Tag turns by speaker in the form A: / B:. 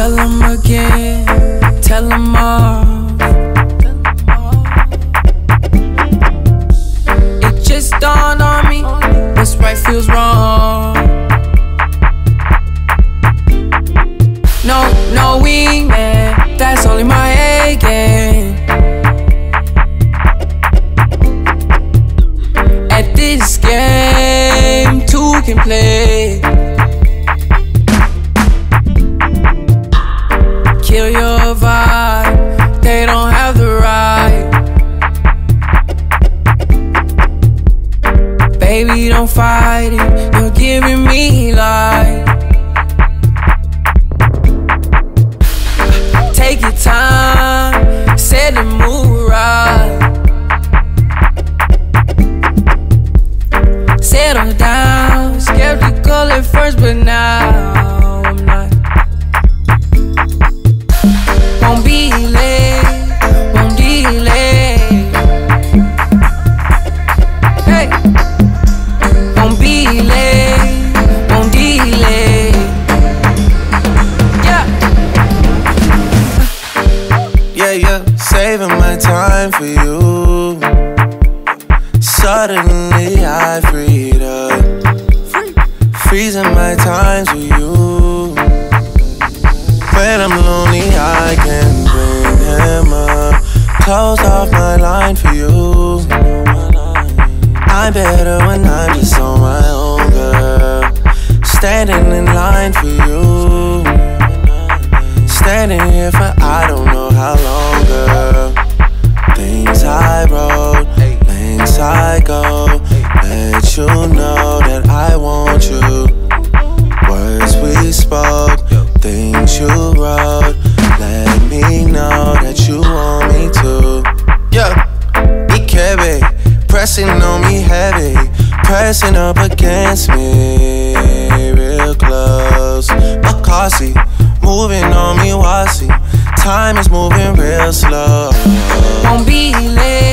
A: Tell him again, tell him off. It just dawned on me, what's right feels wrong. No wingman, that's only my A game. At this game, two can play. Kill your vibe, they don't have the right. Baby, don't fight it, you're giving me life. Take your time, set the mood right. Settle down, skeptical at first, but now I'm not. Won't be late, won't delay. Hey, won't be late, won't delay. Yeah.
B: Yeah, saving my time for you. Suddenly I freed up, freezing my times with you. When I'm lonely I can bring him up, close off my line for you. I'm better when I'm just on my own, girl. Standing in line for you. Standing here for I don't know how long, girl. Things I wrote, things I go, let you know that I want you. Words we spoke, things you wrote, let me know that you want me to. Yeah, Ikebe, pressing on me heavy, pressing up against me, real close. Makasi, moving on me, wasi. Time is moving real slow.
A: Won't be late.